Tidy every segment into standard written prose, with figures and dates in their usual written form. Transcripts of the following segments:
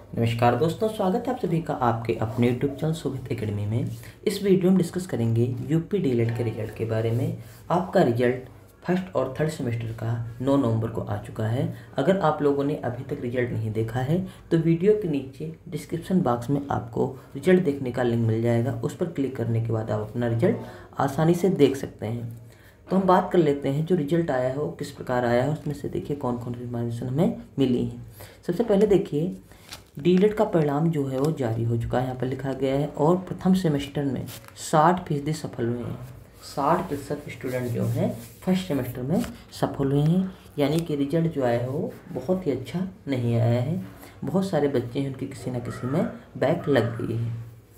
नमस्कार दोस्तों, स्वागत है आप सभी का आपके अपने यूट्यूब चैनल शोभित एकेडमी में। इस वीडियो में डिस्कस करेंगे यूपी डीएलएड के रिजल्ट के बारे में। आपका रिजल्ट फर्स्ट और थर्ड सेमेस्टर का 9 नवंबर को आ चुका है। अगर आप लोगों ने अभी तक रिजल्ट नहीं देखा है तो वीडियो के नीचे डिस्क्रिप्शन बॉक्स में आपको रिजल्ट देखने का लिंक मिल जाएगा। उस पर क्लिक करने के बाद आप अपना रिजल्ट आसानी से देख सकते हैं। तो हम बात कर लेते हैं जो रिजल्ट आया है वो किस प्रकार आया है, उसमें से देखिए कौन कौन सी इन्फॉर्मेशन हमें मिली है। सबसे पहले देखिए डीएलएड का परिणाम जो है वो जारी हो चुका है, यहाँ पर लिखा गया है। और प्रथम सेमेस्टर में 60% सफल हुए हैं। 60% स्टूडेंट जो हैं फर्स्ट सेमेस्टर में सफल हुए हैं, यानी कि रिजल्ट जो आया है वो बहुत ही अच्छा नहीं आया है। बहुत सारे बच्चे हैं उनकी किसी न किसी में बैक लग गई है।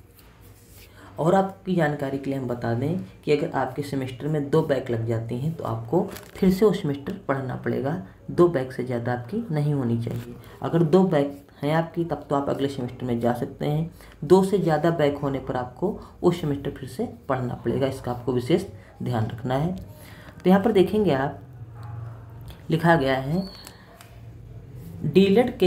और आपकी जानकारी के लिए हम बता दें कि अगर आपके सेमेस्टर में 2 बैक लग जाती हैं तो आपको फिर से वो सेमेस्टर पढ़ना पड़ेगा। 2 बैक से ज़्यादा आपकी नहीं होनी चाहिए। अगर 2 बैक हैं आपकी तब तो आप अगले सेमेस्टर में जा सकते हैं। 2 से ज़्यादा बैक होने पर आपको वो सेमेस्टर फिर से पढ़ना पड़ेगा, इसका आपको विशेष ध्यान रखना है। तो यहाँ पर देखेंगे आप, लिखा गया है डीएलएड के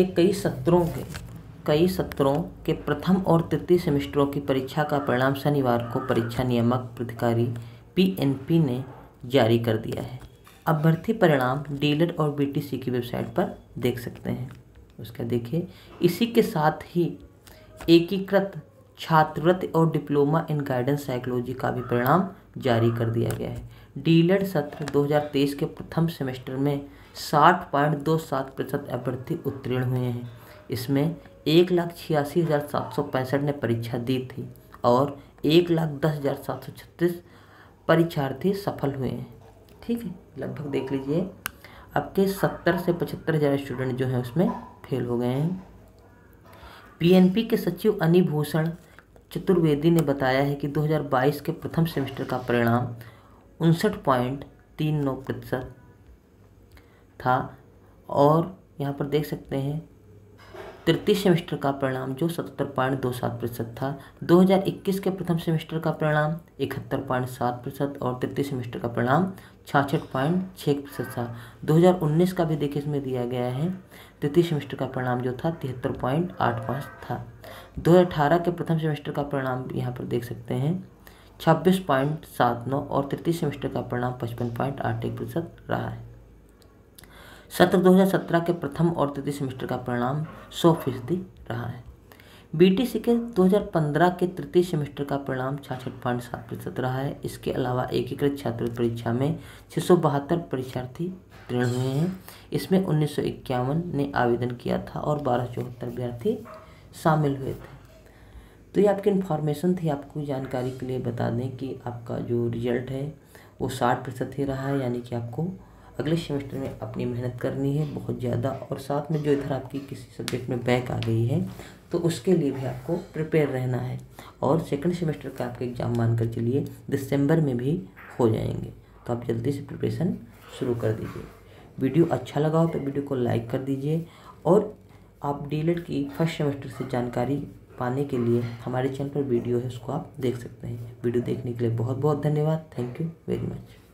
कई सत्रों के प्रथम और तृतीय सेमेस्टरों की परीक्षा का परिणाम शनिवार को परीक्षा नियामक प्राधिकारी पीएनपी ने जारी कर दिया है। अभ्यर्थी परिणाम डीएलएड और बीटीसी की वेबसाइट पर देख सकते हैं। उसका देखिए, इसी के साथ ही एकीकृत छात्रवृत्ति और डिप्लोमा इन गाइडेंस साइकोलॉजी का भी परिणाम जारी कर दिया गया है। डीएलएड सत्र 2023 के प्रथम सेमेस्टर में 60.27% अभ्यर्थी उत्तीर्ण हुए हैं। इसमें 1,86,765 ने परीक्षा दी थी और 1,10,736 परीक्षार्थी सफल हुए हैं। ठीक है, लगभग देख लीजिए आपके 70 से 75,000 स्टूडेंट जो हैं उसमें फेल हो गए हैं। पीएनपी के सचिव अनिभूषण चतुर्वेदी ने बताया है कि 2022 के प्रथम सेमेस्टर का परिणाम 59.39% था। और यहाँ पर देख सकते हैं तृतीय सेमेस्टर का परिणाम जो 77.27% था। 2021 के प्रथम सेमेस्टर का परिणाम 71.7% और तृतीय सेमेस्टर का परिणाम 66.6% था। 2019 का भी देखिए इसमें दिया गया है। तृतीय सेमेस्टर का परिणाम जो था 73.85 था। 2018 के प्रथम सेमेस्टर का परिणाम यहाँ पर देख सकते हैं 26.79 और तृतीय सेमेस्टर का परिणाम 55.81% रहा है। सत्र 2017 के प्रथम और तृतीय सेमेस्टर का परिणाम 100% रहा है। बीटीसी के 2015 के तृतीय सेमेस्टर का परिणाम 66.7% रहा है। इसके अलावा एकीकृत छात्रवृत्ति परीक्षा में 672 परीक्षार्थी उत्तीर्ण हुए हैं। इसमें 1951 ने आवेदन किया था और 1274 अभ्यर्थी शामिल हुए थे। तो ये आपकी इन्फॉर्मेशन थी, आपको जानकारी के लिए बता दें कि आपका जो रिजल्ट है वो 60% ही रहा है, यानी कि आपको अगले सेमेस्टर में अपनी मेहनत करनी है बहुत ज़्यादा। और साथ में जो इधर आपकी किसी सब्जेक्ट में बैक आ गई है तो उसके लिए भी आपको प्रिपेयर रहना है। और सेकंड सेमेस्टर का आपके एग्ज़ाम मानकर चलिए दिसंबर में भी हो जाएंगे, तो आप जल्दी से प्रिपरेशन शुरू कर दीजिए। वीडियो अच्छा लगा हो तो वीडियो को लाइक कर दीजिए। और आप डीएलएड की फर्स्ट सेमेस्टर से जानकारी पाने के लिए हमारे चैनल पर वीडियो है, उसको आप देख सकते हैं। वीडियो देखने के लिए बहुत बहुत धन्यवाद। Thank you very much.